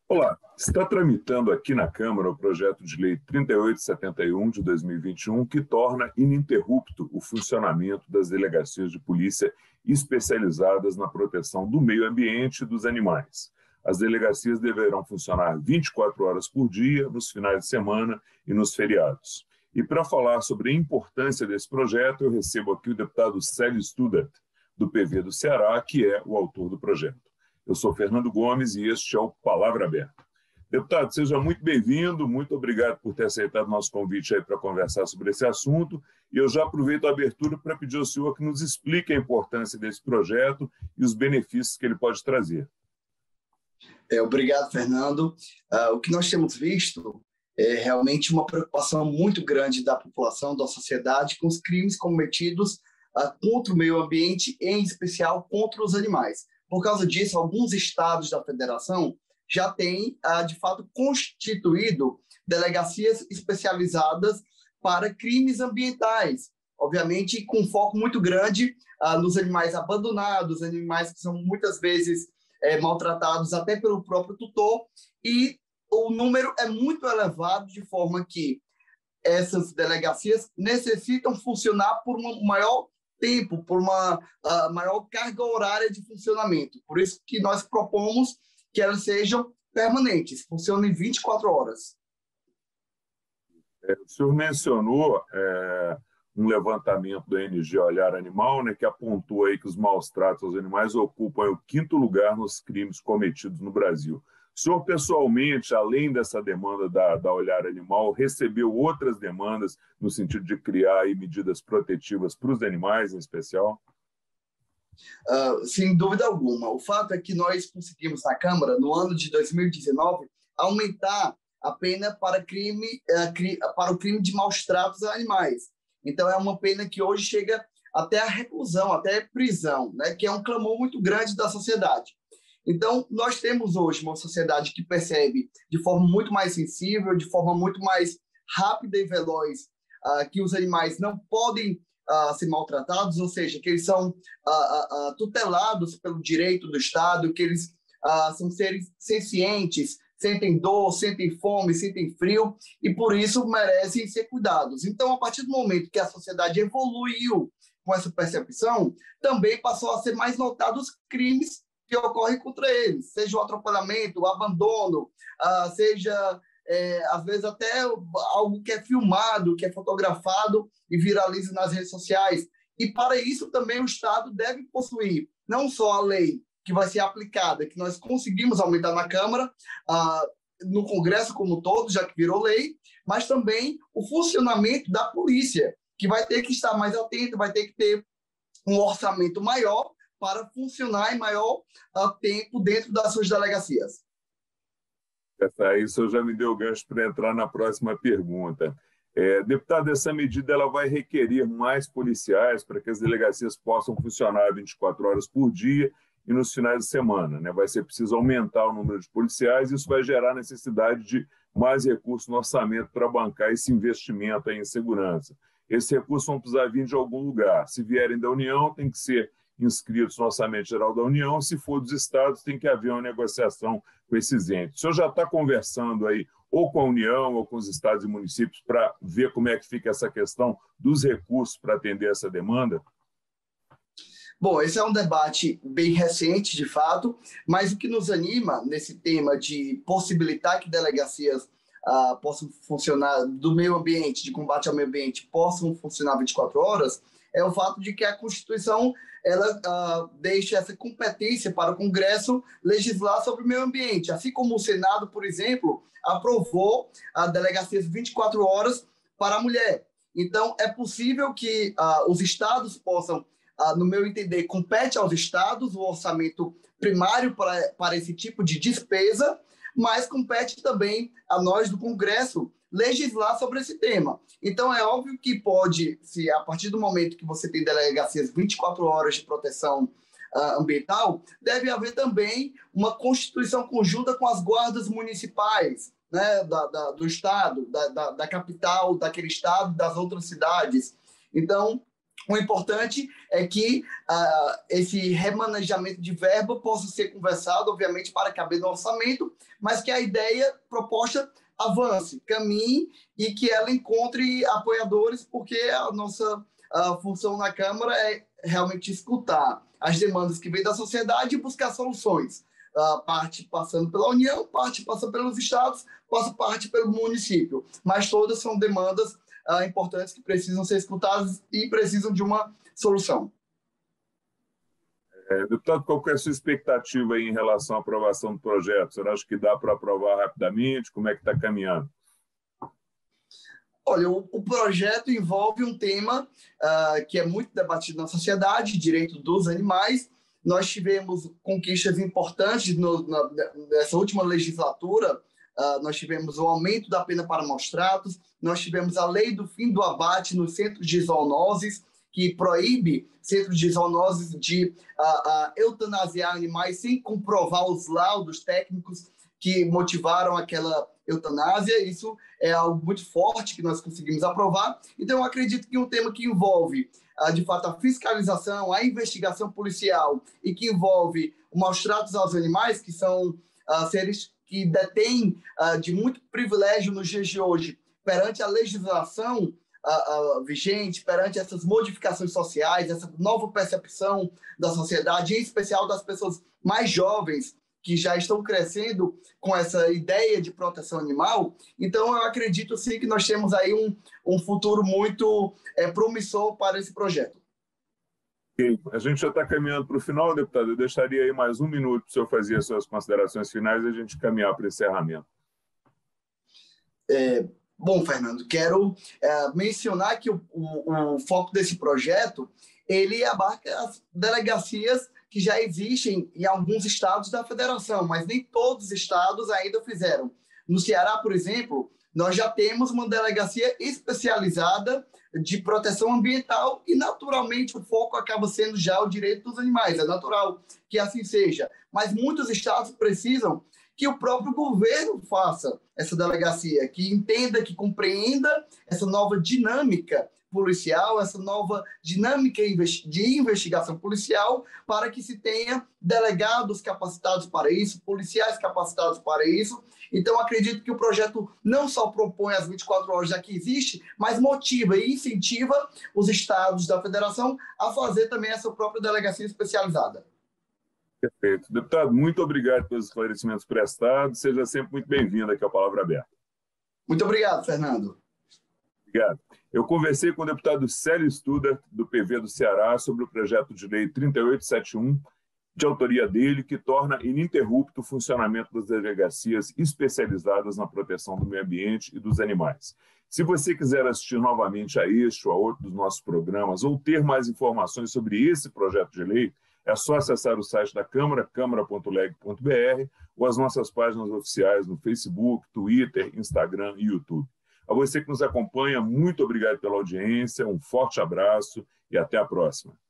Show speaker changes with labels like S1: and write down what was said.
S1: Olá, está tramitando aqui na Câmara o projeto de lei 3871 de 2021, que torna ininterrupto o funcionamento das delegacias de polícia especializadas na proteção do meio ambiente e dos animais. As delegacias deverão funcionar 24 horas por dia, nos finais de semana e nos feriados. E para falar sobre a importância desse projeto, eu recebo aqui o deputado Célio Studat, do PV do Ceará, que é o autor do projeto. Eu sou Fernando Gomes e este é o Palavra Aberta. Deputado, seja muito bem-vindo, muito obrigado por ter aceitado o nosso convite aí para conversar sobre esse assunto. E eu já aproveito a abertura para pedir ao senhor que nos explique a importância desse projeto e os benefícios que ele pode trazer.
S2: Obrigado, Fernando. O que nós temos visto é realmente uma preocupação muito grande da população, da sociedade, com os crimes cometidos contra o meio ambiente, em especial contra os animais. Por causa disso, alguns estados da federação já têm, de fato, constituído delegacias especializadas para crimes ambientais, obviamente com foco muito grande nos animais abandonados, animais que são muitas vezes maltratados até pelo próprio tutor, e o número é muito elevado, de forma que essas delegacias necessitam funcionar por um maior tempo, por uma maior carga horária de funcionamento. Por isso que nós propomos que elas sejam permanentes, funcionem 24 horas.
S1: O senhor mencionou um levantamento do ONG Olhar Animal, né, que apontou aí que os maus tratos aos animais ocupam o 5º lugar nos crimes cometidos no Brasil. O senhor, pessoalmente, além dessa demanda da Olhar Animal, recebeu outras demandas no sentido de criar aí medidas protetivas para os animais, em especial?
S2: Sem dúvida alguma. O fato é que nós conseguimos, na Câmara, no ano de 2019, aumentar a pena para o crime de maus tratos a animais. Então, é uma pena que hoje chega até a reclusão, até a prisão, né? Que é um clamor muito grande da sociedade. Então, nós temos hoje uma sociedade que percebe de forma muito mais sensível, de forma muito mais rápida e veloz, que os animais não podem ser maltratados, ou seja, que eles são tutelados pelo direito do Estado, que eles são seres sencientes, sentem dor, sentem fome, sentem frio, e por isso merecem ser cuidados. Então, a partir do momento que a sociedade evoluiu com essa percepção, também passou a ser mais notado os crimes que ocorrem contra eles, seja o atropelamento, o abandono, seja, às vezes, até algo que é filmado, que é fotografado e viraliza nas redes sociais. E, para isso, também o Estado deve possuir não só a lei que vai ser aplicada, que nós conseguimos aumentar na Câmara, no Congresso como um todo, já que virou lei, mas também o funcionamento da polícia, que vai ter que estar mais atento, vai ter que ter um orçamento maior para funcionar em maior tempo dentro das suas delegacias.
S1: Isso já me deu gancho para entrar na próxima pergunta. Deputado, essa medida ela vai requerer mais policiais para que as delegacias possam funcionar 24 horas por dia e nos finais de semana, né? Vai ser preciso aumentar o número de policiais, e isso vai gerar necessidade de mais recursos no orçamento para bancar esse investimento aí em segurança. Esses recursos vão precisar vir de algum lugar. Se vierem da União, tem que ser inscritos no Orçamento Geral da União. Se for dos estados, tem que haver uma negociação com esses entes. O senhor já está conversando aí ou com a União ou com os estados e municípios para ver como é que fica essa questão dos recursos para atender essa demanda?
S2: Bom, esse é um debate bem recente, de fato, mas o que nos anima nesse tema de possibilitar que delegacias possam funcionar do meio ambiente, de combate ao meio ambiente, possam funcionar 24 horas, é o fato de que a Constituição ela deixa essa competência para o Congresso legislar sobre o meio ambiente, assim como o Senado, por exemplo, aprovou a delegacias 24 horas para a mulher. Então, é possível que os estados possam, no meu entender, compete aos estados o orçamento primário para esse tipo de despesa, mas compete também a nós do Congresso legislar sobre esse tema. Então, é óbvio que pode, se a partir do momento que você tem delegacias 24 horas de proteção ambiental, deve haver também uma constituição conjunta com as guardas municipais, né, do estado, da capital, daquele estado, das outras cidades. Então, O importante é que esse remanejamento de verba possa ser conversado, obviamente, para caber no orçamento, mas que a ideia proposta avance, caminhe e que ela encontre apoiadores, porque a nossa função na Câmara é realmente escutar as demandas que vêm da sociedade e buscar soluções. Parte passando pela União, parte passando pelos estados, parte pelo município. Mas todas são demandas importantes que precisam ser escutadas e precisam de uma solução.
S1: Deputado, qual que é a sua expectativa aí em relação à aprovação do projeto? Você acha que dá para aprovar rapidamente? Como é que está caminhando?
S2: Olha, o projeto envolve um tema que é muito debatido na sociedade, direito dos animais. Nós tivemos conquistas importantes nessa última legislatura. Nós tivemos o aumento da pena para maus-tratos, nós tivemos a lei do fim do abate nos centros de zoonoses, que proíbe centros de zoonoses de eutanasiar animais sem comprovar os laudos técnicos que motivaram aquela eutanásia. Isso é algo muito forte que nós conseguimos aprovar. Então, eu acredito que um tema que envolve, de fato, a fiscalização, a investigação policial e que envolve o maus-tratos aos animais, que são seres que detêm de muito privilégio nos dias de hoje perante a legislação vigente, perante essas modificações sociais, essa nova percepção da sociedade, em especial das pessoas mais jovens, que já estão crescendo com essa ideia de proteção animal. Então, eu acredito, sim, que nós temos aí um futuro muito promissor para esse projeto.
S1: Okay. A gente já está caminhando para o final, deputado. Eu deixaria aí mais um minuto para o senhor fazer as suas considerações finais e a gente caminhar para o encerramento.
S2: Bom, Fernando, quero mencionar que o foco desse projeto ele abarca as delegacias que já existem em alguns estados da federação, mas nem todos os estados ainda fizeram. No Ceará, por exemplo, nós já temos uma delegacia especializada de proteção ambiental e, naturalmente, o foco acaba sendo já o direito dos animais. É natural que assim seja, mas muitos estados precisam que o próprio governo faça essa delegacia, que entenda, que compreenda essa nova dinâmica policial, essa nova dinâmica de investigação policial, para que se tenha delegados capacitados para isso, policiais capacitados para isso. Então, acredito que o projeto não só propõe as 24 horas já que existe, mas motiva e incentiva os estados da federação a fazer também essa própria delegacia especializada.
S1: Perfeito. Deputado, muito obrigado pelos esclarecimentos prestados. Seja sempre muito bem-vindo aqui ao Palavra Aberta.
S2: Muito obrigado, Fernando.
S1: Obrigado. Eu conversei com o deputado Célio Studer, do PV do Ceará, sobre o projeto de lei 3871, de autoria dele, que torna ininterrupto o funcionamento das delegacias especializadas na proteção do meio ambiente e dos animais. Se você quiser assistir novamente a este ou a outro dos nossos programas ou ter mais informações sobre esse projeto de lei, é só acessar o site da Câmara, câmara.leg.br, ou as nossas páginas oficiais no Facebook, Twitter, Instagram e YouTube. A você que nos acompanha, muito obrigado pela audiência, um forte abraço e até a próxima.